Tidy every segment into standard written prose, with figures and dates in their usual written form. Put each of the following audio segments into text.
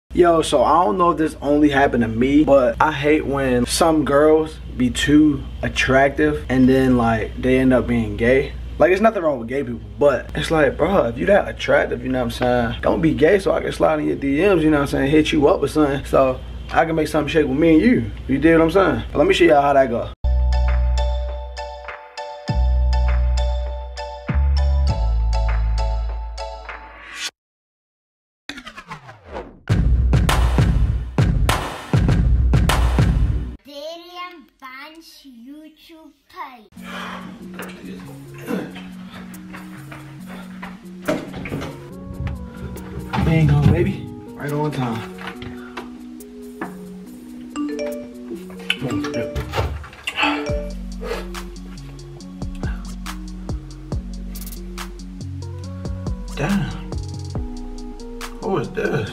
Yo, so I don't know if this only happened to me, but I hate when some girls be too attractive and then like they end up being gay. Like, there's nothing wrong with gay people, but it's like, bro, if you that attractive, you know what I'm saying, don't be gay so I can slide in your DMs, you know what I'm saying, hit you up or something, so I can make something shake with me and you. You dig what I'm saying? But let me show y'all how that go. YouTube page. Bingo, baby. Right on time. Damn. What was this?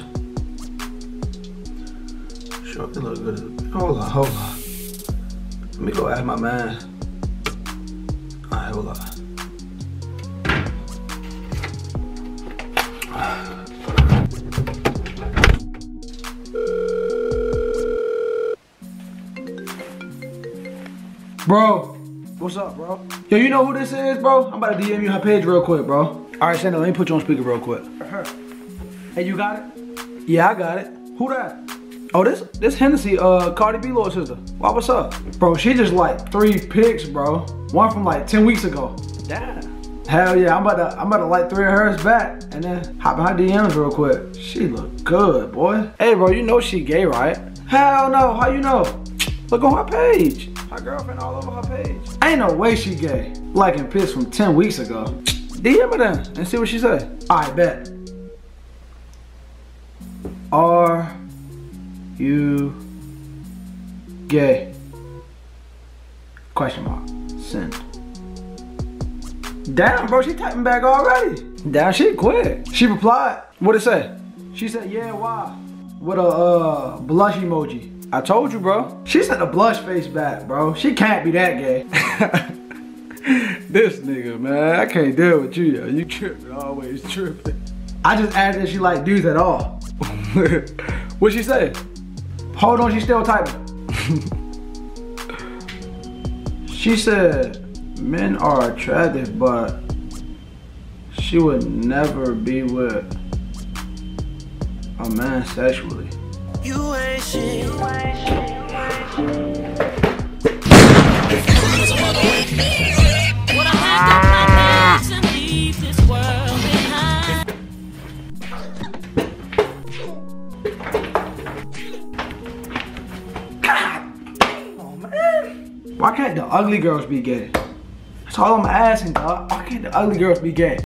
Sure, it look good. Hold on. Let me go ask my man. Alright, hold on. Bro, what's up, bro? Yo, you know who this is, bro? I'm about to DM you her page real quick, bro. Alright, Shannon, let me put you on speaker real quick. Hey, you got it? Yeah, I got it. Who that? Oh, this Hennessy, Cardi B little sister. Why, what's up? Bro, she just like 3 pics, bro. One from like 10 weeks ago. Damn. Hell yeah, I'm about to like 3 of hers back and then hop in her DMs real quick. She look good, boy. Hey, bro, you know she gay, right? Hell no, how you know? Look on her page. Her girlfriend all over her page. Ain't no way she gay. Liking pics from 10 weeks ago. DM her then and see what she say. Alright, bet. Are you gay? Question mark. Send. Damn, bro, she typing back already. Damn, she quick. She replied. What'd it say? She said, yeah, why? With a blush emoji. I told you, bro. She sent a blush face back, bro. She can't be that gay. This nigga, man, I can't deal with you, yo. You tripping, always tripping. I just added that she like dudes at all. What'd she say? Hold on, she's still typing. She said, men are attractive, but she would never be with a man sexually. You ain't shit. You ain't shit. Why can't the ugly girls be gay? That's all I'm asking, dog. Why can't the ugly girls be gay?